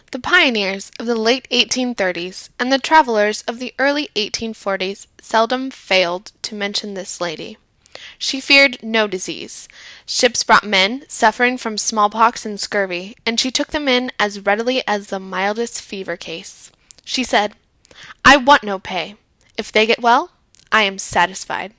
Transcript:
The pioneers of the late 1830s and the travelers of the early 1840s seldom failed to mention this lady. She feared no disease. Ships brought men suffering from smallpox and scurvy, and she took them in as readily as the mildest fever case. She said, "I want no pay. If they get well, I am satisfied."